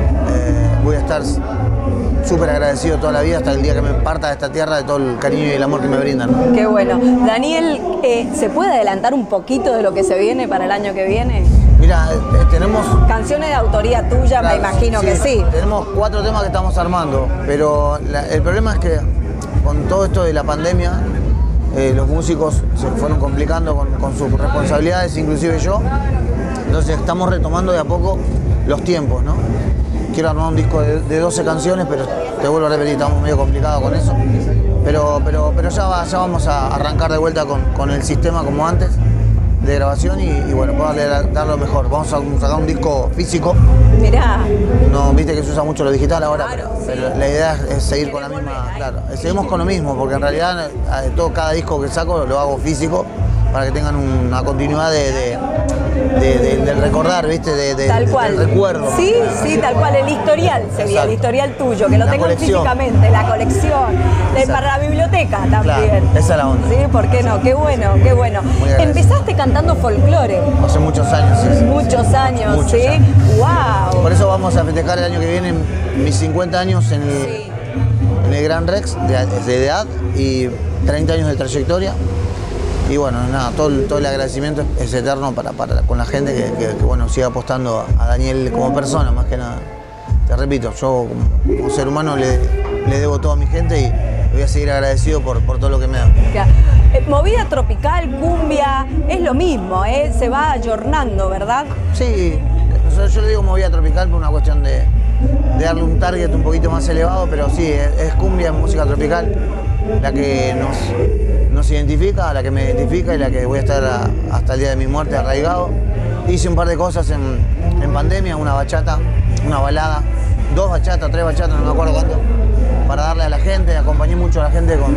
eh, voy a estar súper agradecido toda la vida hasta el día que me parta de esta tierra de todo el cariño y el amor que me brindan, ¿no? Qué bueno. Daniel, eh, ¿se puede adelantar un poquito de lo que se viene para el año que viene? Mira, eh, tenemos... Canciones de autoría tuya, claro, me imagino sí, que sí. Tenemos cuatro temas que estamos armando, pero la, el problema es que con todo esto de la pandemia, eh, los músicos se fueron complicando con, con sus responsabilidades, inclusive yo. Entonces estamos retomando de a poco los tiempos, ¿no? Quiero armar un disco de, de doce canciones, pero te vuelvo a repetir, estamos medio complicados con eso. Pero, pero, pero ya, va, ya vamos a arrancar de vuelta con, con el sistema como antes de grabación y, y bueno, puedo darle, dar lo mejor. Vamos a sacar un disco físico. Mirá. No, viste que se usa mucho lo digital ahora, claro, pero, sí. pero la idea es, es seguir con la misma, claro, seguimos con lo mismo, porque en realidad todo, cada disco que saco lo hago físico para que tengan una continuidad de, de, de, de, de recordar, ¿viste? De, de, tal cual. Del recuerdo. Sí, sí, tal cual. El historial sería, Exacto. el historial tuyo, que lo la tengan colección. físicamente, la colección, de, para la biblioteca también. Claro, esa es la onda. Sí, ¿por qué no? Qué bueno, qué bueno. Empezaste cantando folclore. Hace muchos años, sí. Muchos años, muchos ¿sí? Años. ¡Wow! Por eso vamos a festejar el año que viene mis cincuenta años en el, sí. en el Gran Rex de, de edad y treinta años de trayectoria. Y bueno, nada, todo, todo el agradecimiento es eterno para, para con la gente que, que, que bueno, siga apostando a Daniel como persona, más que nada. Te repito, yo como, como ser humano le, le debo todo a mi gente y voy a seguir agradecido por, por todo lo que me da. Eh, movida tropical, cumbia, es lo mismo, ¿eh? Se va ayornando, ¿verdad? Sí, yo, yo le digo movida tropical por una cuestión de, de darle un target un poquito más elevado, pero sí, es, es cumbia, es música tropical, la que nos... nos identifica, la que me identifica y la que voy a estar a, hasta el día de mi muerte arraigado. Hice un par de cosas en, en pandemia, una bachata, una balada, dos bachatas, tres bachatas, no me acuerdo cuánto, para darle a la gente, acompañé mucho a la gente con,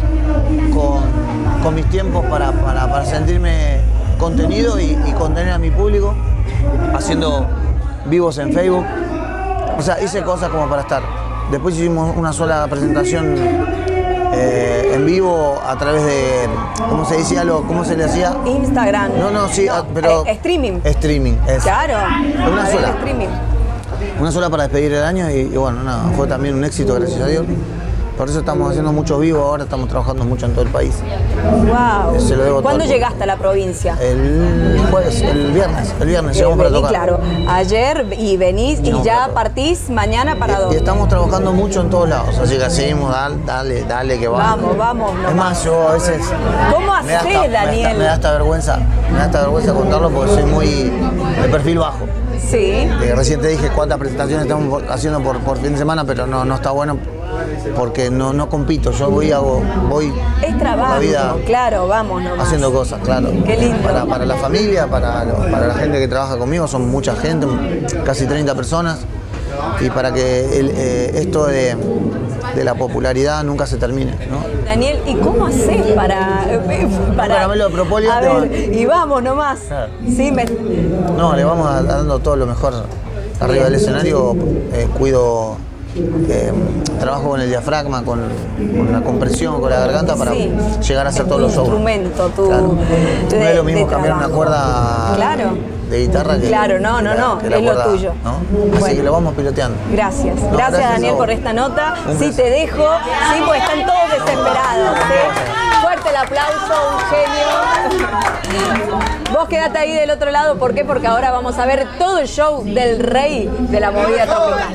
con, con mis tiempos para, para, para sentirme contenido y, y contener a mi público, haciendo vivos en Facebook. O sea, hice cosas como para estar. Después hicimos una sola presentación Eh, en vivo a través de, ¿cómo se decía? Lo, ¿Cómo se le hacía? Instagram. No, no, sí, no, pero... Eh, streaming. Streaming, es. Claro. Una sola. Streaming. Una sola para despedir el año y, y bueno, nada, fue también un éxito, gracias a Dios. Por eso estamos haciendo muchos vivos ahora, estamos trabajando mucho en todo el país. Wow. Se lo debo ¿Cuándo todo. llegaste a la provincia? El jueves, el viernes, el viernes llegamos para Vení, tocar. claro, ayer y venís y No, ya para partís mañana para Y dónde. estamos trabajando mucho en todos lados, así que seguimos, dale, dale, dale que vamos. Vamos, vamos. Es más, yo a veces... ¿Cómo me da hacés, esta- me da Daniel? esta- Me da esta vergüenza, me da esta vergüenza contarlo porque soy muy de perfil bajo. Sí. Eh, recién te dije cuántas presentaciones estamos haciendo por, por fin de semana, pero no, no está bueno porque no, no compito. Yo voy hago, voy Es trabajo, la vida claro, vamos nomás. haciendo cosas, claro. Qué lindo. Para, para la familia, para, para la gente que trabaja conmigo, son mucha gente, casi treinta personas. Y para que el, eh, esto de, de la popularidad nunca se termine, ¿no? Daniel, ¿y cómo hacés para...? para caramelo de propóleo a te va- ver, y vamos nomás. Claro. Sí, me... No, le vamos a- dando todo lo mejor arriba del escenario. Eh, cuido, eh, trabajo con el diafragma, con, con la compresión, con la garganta para Sí. llegar a hacer Es todos tu los shows. instrumento, tu... Claro. de- No es lo mismo de cambiar una trabajo. cuerda Claro. de guitarra que, Claro, no, no, que la- no, que la es lo cuerda, tuyo. ¿no? Así Bueno. que lo vamos piloteando. Gracias. No, gracias, gracias a Daniel, vos. por esta nota. Un Sí, placer. te dejo. Sí, porque están todos desesperados. ¿Sí? Fuerte el aplauso, un genio. Vos quedate ahí del otro lado. ¿Por qué? Porque ahora vamos a ver todo el show del rey de la movida tropical.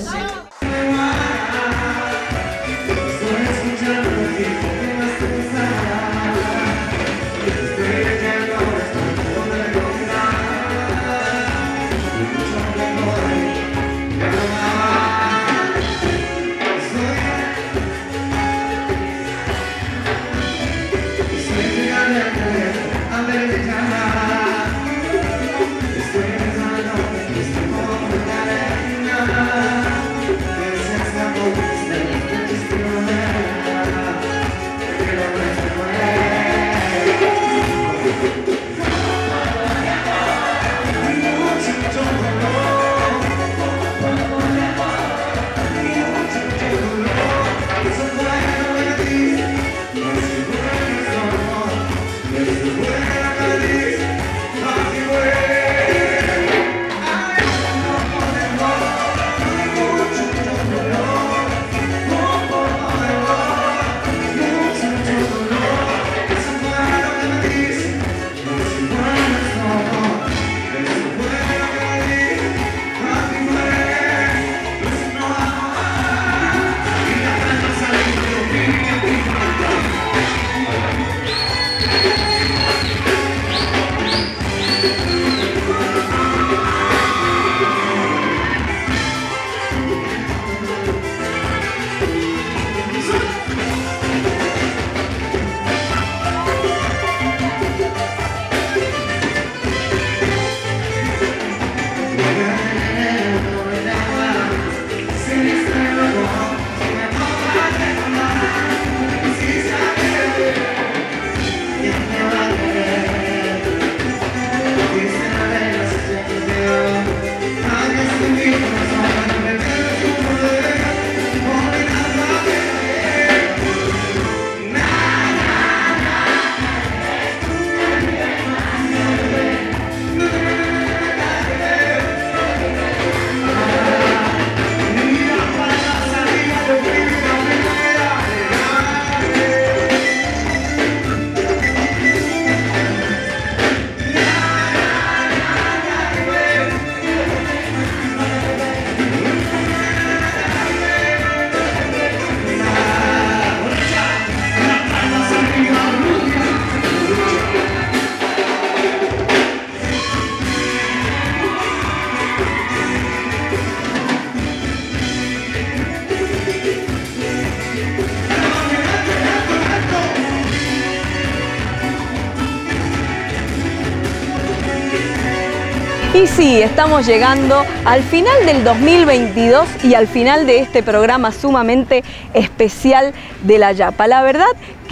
Y sí, estamos llegando al final del dos mil veintidós y al final de este programa sumamente especial de La Yapa. La verdad que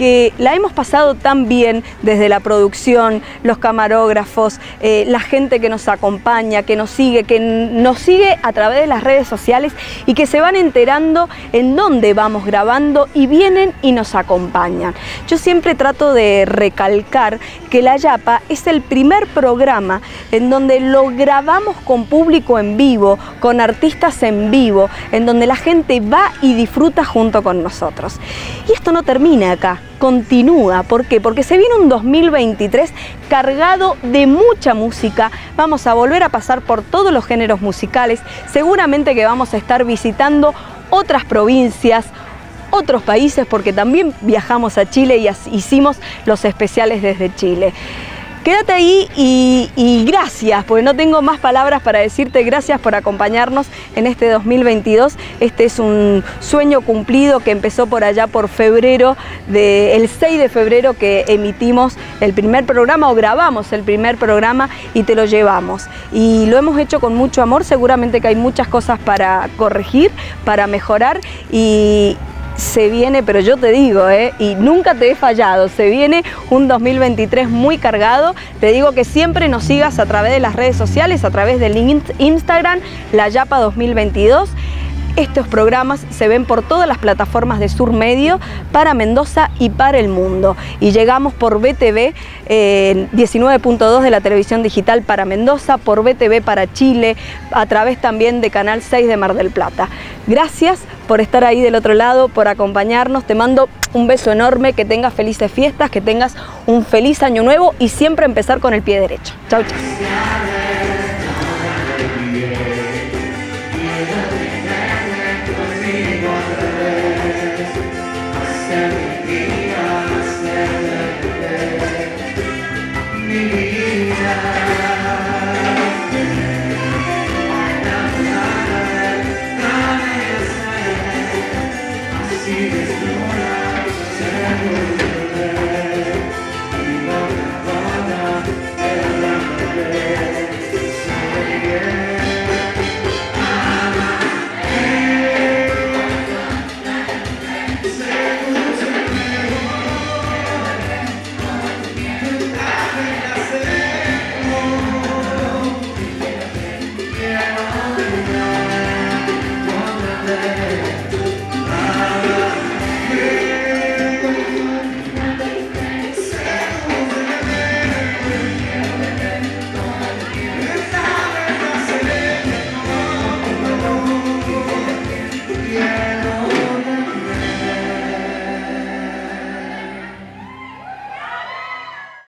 porque la hemos pasado tan bien desde la producción, los camarógrafos, eh, la gente que nos acompaña, que nos sigue, que nos sigue a través de las redes sociales y que se van enterando en dónde vamos grabando y vienen y nos acompañan. Yo siempre trato de recalcar que La Yapa es el primer programa en donde lo grabamos con público en vivo, con artistas en vivo, en donde la gente va y disfruta junto con nosotros. Y esto no termina acá, continúa. ¿Por qué? Porque se viene un dos mil veintitrés cargado de mucha música. Vamos a volver a pasar por todos los géneros musicales. Seguramente que vamos a estar visitando otras provincias, otros países, porque también viajamos a Chile y hicimos los especiales desde Chile. Quédate ahí y, y gracias, porque no tengo más palabras para decirte. Gracias por acompañarnos en este dos mil veintidós. Este es un sueño cumplido que empezó por allá por febrero, de, el seis de febrero, que emitimos el primer programa o grabamos el primer programa y te lo llevamos. Y lo hemos hecho con mucho amor. Seguramente que hay muchas cosas para corregir, para mejorar y se viene, pero yo te digo, ¿eh? y nunca te he fallado, se viene un dos mil veintitrés muy cargado. Te digo que siempre nos sigas a través de las redes sociales, a través del Instagram, La Yapa dos mil veintidós. Estos programas se ven por todas las plataformas de Sur Medio para Mendoza y para el mundo. Y llegamos por B T V, eh, diecinueve punto dos de la televisión digital para Mendoza, por B T V para Chile, a través también de Canal seis de Mar del Plata. Gracias por estar ahí del otro lado, por acompañarnos. Te mando un beso enorme, que tengas felices fiestas, que tengas un feliz año nuevo y siempre empezar con el pie derecho. Chau, chau.